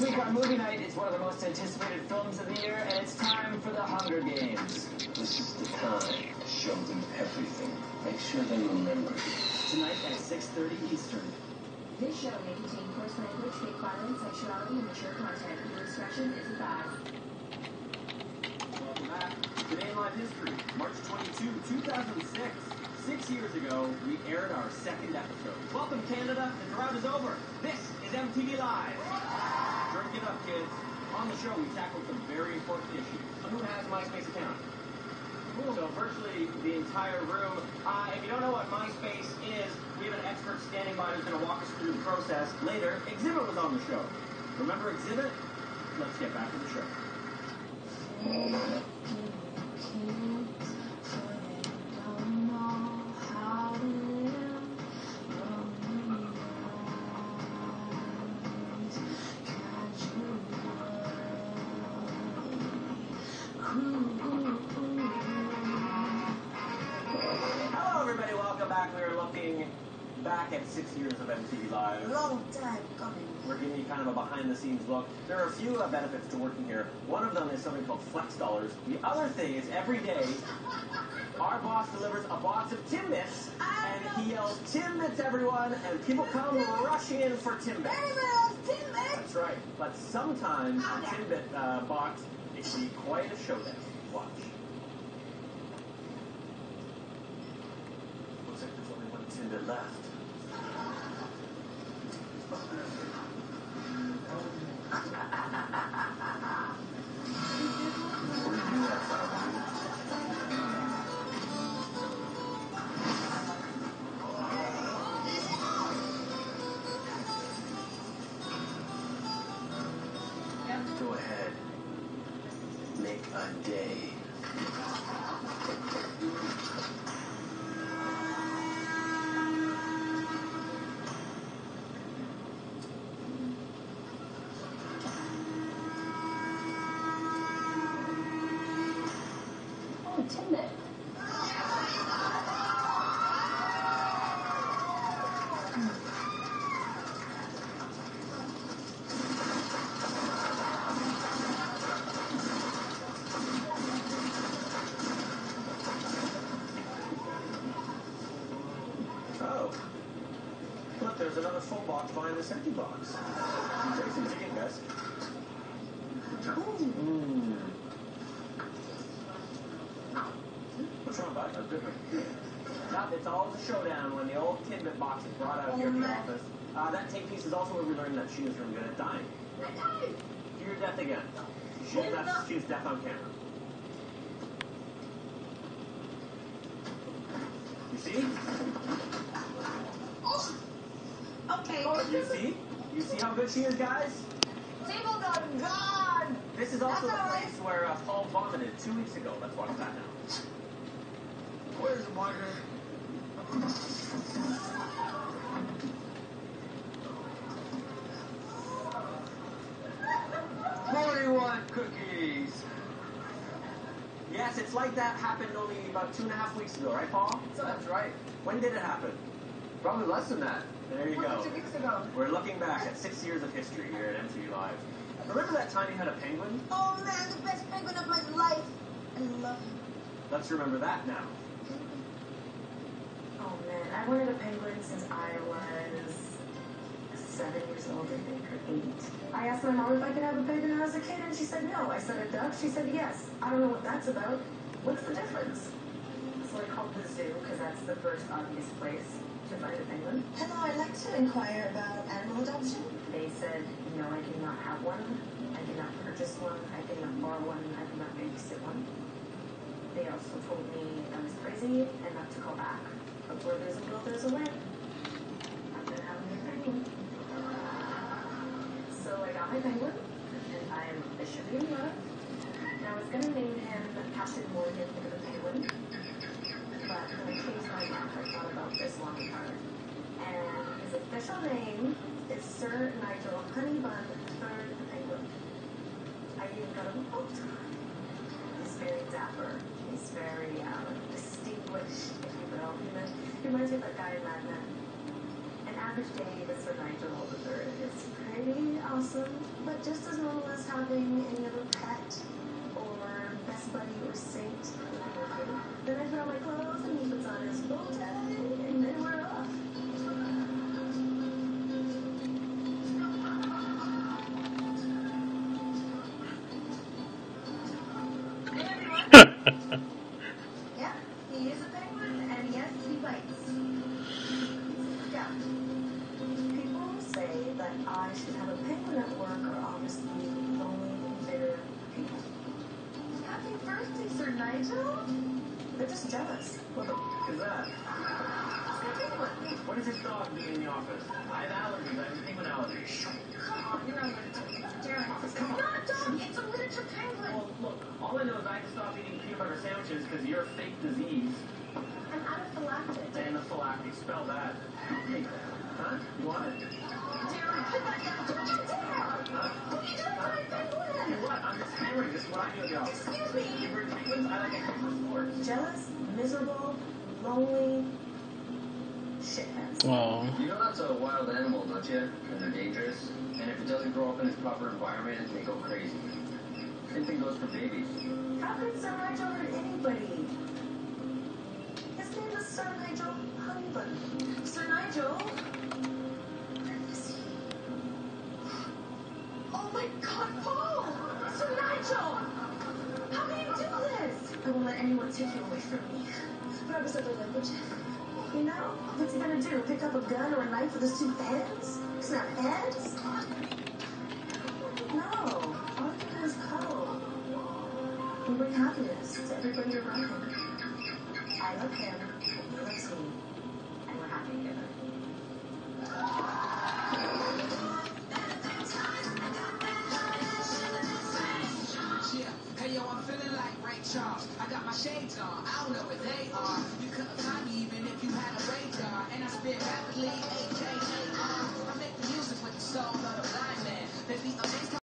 week on Movie Night, it's one of the most anticipated films of the year, and it's time for the Hunger Games. This is the time to show them everything. Make sure they remember. Tonight at 6:30 Eastern. This show may contain coarse language, fake violence, sexuality, and mature content. Your discretion is advised. Welcome back. Today in Live History, March 22, 2006. 6 years ago, we aired our second episode. Welcome, Canada. The drought is over. This is MTV Live. Drink it up, kids. On the show, we tackled some very important issues. Who has a MySpace account? So virtually the entire room. If you don't know what MySpace is, we have an expert standing by who's going to walk us through the process. Later, Exhibit was on the show. Remember Exhibit? Let's get back to the show. Hello, everybody. Welcome back. We are looking back at 6 years of MTV Live. Long time coming. We're giving you kind of a behind-the-scenes look. There are a few benefits to working here. One of them is something called Flex Dollars. The other thing is every day, our boss delivers a box of Timbits, and he yells, "Timbits, everyone!" and people come rushing in for Timbits. Everybody loves Timbits. That's right. But sometimes the Timbit box, it can be quite a showdown. Watch. Looks like there's only one Timbit left. Go ahead. Make a day. Oh, Timbit. Oh. Look, there's another full box behind this empty box. Take some chicken, guys. What's wrong, bud? That's good. Now, it's always a showdown when the old Timbit box is brought out here in the office. That tape piece is also where we learned that she was really good at dying. Hear your death again. She's death on camera. You see? Okay. You see? You see how good she is, guys? Table done. God. This is also the That's all right. place where Paul vomited 2 weeks ago. Let's watch that now. Where's the marker? 41 cookies. Yes, it's like that happened only about 2.5 weeks ago, right, Paul? That's right. When did it happen? Probably less than that. There you go. 2 weeks ago. We're looking back at 6 years of history here at MTV Live. Remember that time you had a penguin? Oh man, the best penguin of my life. I love him. Let's remember that now. Oh man, I wanted a penguin since I was 7 years old, I think, or 8. I asked my mom if I could have a penguin when I was a kid, and she said no. I said a duck, she said yes. I don't know what that's about. What's the difference? So I called the zoo, because that's the first obvious place to find a penguin. Hello, I'd like to inquire about animal adoption. They said, no, I cannot have one. I cannot purchase one. I cannot borrow one. I cannot babysit one. They also told me I was crazy and not to call back. But where there's a will, there's a way. I'm going to have a penguin. So I got my penguin, and I am officially in love. And I was going to name him Captain Morgan for the penguin. But then I changed my mind. I thought about this long and hard. And his official name is Sir Nigel Honeybun III the Penguin. I even got him a boat. He's very dapper. He's very distinguished, if you will. He reminds me of that guy in Mad Men. And as average day with Sir Nigel III is pretty awesome, but just as normal as having any other pet or best buddy or saint living with you. Then I put on my clothes and he puts on his bow tie and then we're off. Hey everyone! Yeah, he is a penguin and yes, he bites. Yeah. People say that I should have a penguin at work or obviously lonely and bitter people. Happy birthday, Sir Nigel! They're just jealous. What the f is that? It's my penguin. What does this dog do in the office? I have allergies. I have penguin allergies. Come on, you're not going to Darren, it's Come on. not a dog, it's a miniature penguin. Well, look, all I know is I have to stop eating peanut butter sandwiches because of your fake disease. I'm anaphylactic. Anaphylactic, spell that. Hey, huh? You want it? Darren, put that down. Don't you dare! What are you doing to my penguin? Hey, what? I'm just hammering. This is what I do about. Excuse me. You bring penguins? I like a Christmas sport. Jealous, miserable, lonely, shitheads. Oh. You know that's a wild animal, don't you? And they're dangerous. And if it doesn't grow up in its proper environment, they go crazy. Same thing goes for babies. How could Sir Nigel hurt anybody? His name is Sir Nigel Honeybun. Sir Nigel? Where is he? Oh my God, Paul! Sir Nigel! How can you do this? I won't let anyone take you away from me. But I was other language. You know, what's he gonna do? Pick up a gun or a knife with his two hands? Snap heads? No. All he can do is cuddle. And bring happiness to everybody around him. I love him, he loves me, and we're happy together. Yeah, hey yo, I'm feeling like Ray Charles. I got my shades on, I don't know where they are. You couldn't find me even if you had a radar. And I spit rapidly, AKA, I make music with the soul of the blind man. They be amazed.